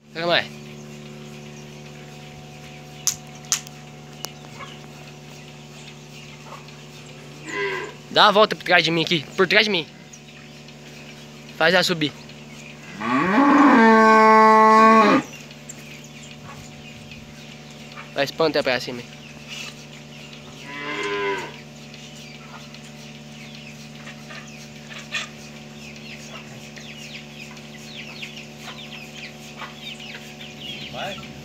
Pega mais. Dá uma volta por trás de mim aqui. Por trás de mim. Faz ela subir. Vai, espanta pra cima. Vai.